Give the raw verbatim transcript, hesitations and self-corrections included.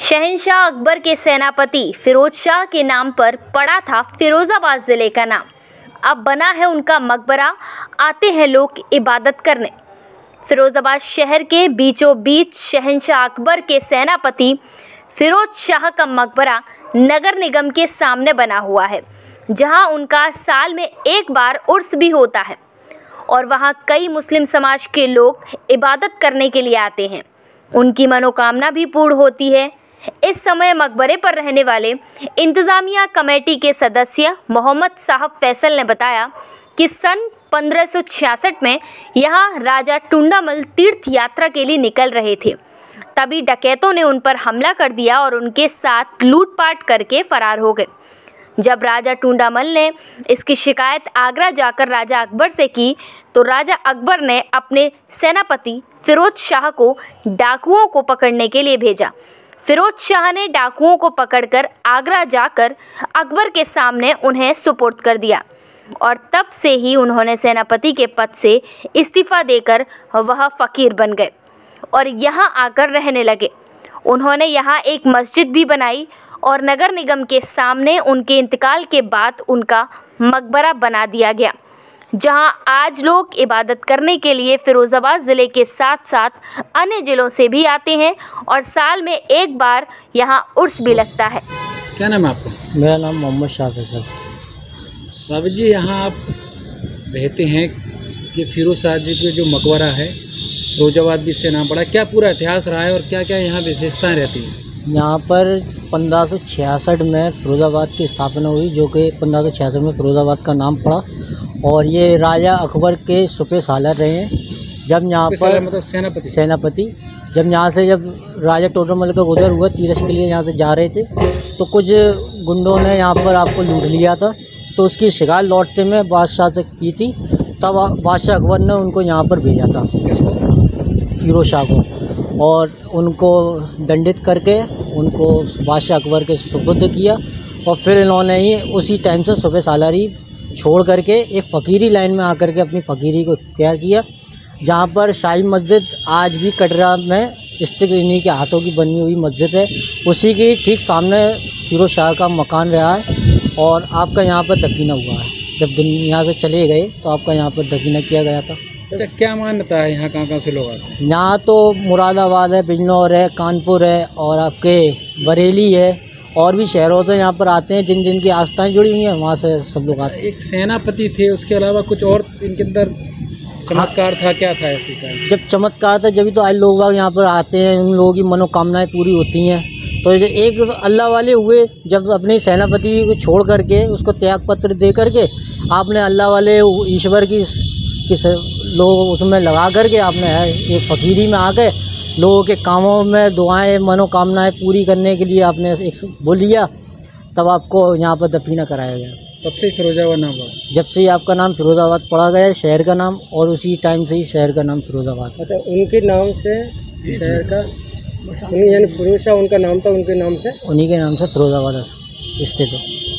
शहंशाह अकबर के सेनापति फिरोज शाह के नाम पर पड़ा था फिरोजाबाद जिले का नाम। अब बना है उनका मकबरा, आते हैं लोग इबादत करने। फिरोजाबाद शहर के बीचों बीच शहंशाह अकबर के सेनापति फिरोज शाह का मकबरा नगर निगम के सामने बना हुआ है, जहां उनका साल में एक बार उर्स भी होता है और वहां कई मुस्लिम समाज के लोग इबादत करने के लिए आते हैं। उनकी मनोकामना भी पूर्ण होती है। इस समय मकबरे पर रहने वाले इंतज़ामिया कमेटी के सदस्य मोहम्मद साहब फैसल ने बताया कि सन पंद्रह सौ छियासठ में यहाँ राजा टुंडामल तीर्थ यात्रा के लिए निकल रहे थे। तभी डकैतों ने उन पर हमला कर दिया और उनके साथ लूटपाट करके फरार हो गए। जब राजा टुंडामल ने इसकी शिकायत आगरा जाकर राजा अकबर से की तो राजा अकबर ने अपने सेनापति फिरोज शाह को डाकुओं को पकड़ने के लिए भेजा। फिरोज शाह ने डाकुओं को पकड़कर आगरा जाकर अकबर के सामने उन्हें सुपुर्द कर दिया और तब से ही उन्होंने सेनापति के पद से इस्तीफा देकर वह फ़कीर बन गए और यहाँ आकर रहने लगे। उन्होंने यहाँ एक मस्जिद भी बनाई और नगर निगम के सामने उनके इंतकाल के बाद उनका मकबरा बना दिया गया, जहां आज लोग इबादत करने के लिए फिरोजाबाद ज़िले के साथ साथ अन्य ज़िलों से भी आते हैं और साल में एक बार यहां उर्स भी लगता है। क्या नाम है आपका? मेरा नाम मोहम्मद शाह फैसल। साबित जी, यहाँ आप रहते हैं कि फिरोज शाह जी के जो मकबरा है फिरोजाबाद भी इससे नाम पड़ा, क्या पूरा इतिहास रहा है और क्या क्या यहाँ विशेषताएँ रहती हैं? यहाँ पर पंद्रह सौ छियासठ में फिरोज़ाबाद की स्थापना हुई, जो कि पंद्रह सौ छियासठ में फिरोज़ाबाद का नाम पड़ा और ये राजा अकबर के सुपे सालर रहे हैं। जब यहाँ पर मतलब सेनापति सेनापति जब यहाँ से जब राजा टोडरमल का गुजर हुआ, तीरथ के लिए यहाँ से जा रहे थे तो कुछ गुंडों ने यहाँ पर आपको लूट लिया था, तो उसकी शिकार लौटते में बादशाह से की थी। तब बादशाह अकबर ने उनको यहाँ पर भेजा था, फिरोज शाह को, और उनको दंडित करके उनको बादशाह अकबर के सुपुर्द किया और फिर इन्होंने ही उसी टाइम से सुबह सालारी छोड़ करके एक फ़कीरी लाइन में आकर के अपनी फ़कीरी को तैयार किया, जहाँ पर शाही मस्जिद आज भी कटरा में स्थित इन्हीं के हाथों की बनी हुई मस्जिद है। उसी के ठीक सामने फिरोज शाह का मकान रहा है और आपका यहाँ पर दफीना हुआ है। जब दुनिया से चले गए तो आपका यहाँ पर दफीना किया गया था। अच्छा, क्या मान्यता है यहाँ, कहाँ कहाँ से लोग आते हैं? यहाँ तो मुरादाबाद है, बिजनौर है, कानपुर है और आपके बरेली है और भी शहरों से यहाँ पर आते हैं जिन जिन की आस्थाएं जुड़ी हुई हैं, वहाँ से सब लोग आते हैं। एक सेनापति थे, उसके अलावा कुछ और इनके अंदर चमत्कार था, क्या था ऐसी शायद? जब चमत्कार था जब तो आज लोग बाग यहाँ पर आते हैं, उन लोगों की मनोकामनाएं पूरी होती हैं। तो एक अल्लाह वाले हुए, जब अपने सेनापति को छोड़ करके उसको त्याग पत्र दे करके आपने अल्लाह वाले ईश्वर की किस लोग उसमें लगा करके आपने एक फ़कीरी में आकर लोगों के कामों में दुआएं मनोकामनाएं पूरी करने के लिए आपने एक बोल लिया, तब आपको यहाँ पर दफीना कराया गया। तब से फिरोजाबाद नाम पड़ा? जब से ही आपका नाम फिरोजाबाद पड़ा गया, शहर का नाम, और उसी टाइम से ही शहर का नाम फिरोजाबाद। अच्छा, उनके नाम से शहर का, यानी फिरोज शाह उनका नाम था, उनके नाम से, उन्हीं के नाम से फिरोजाबाद स्थित है।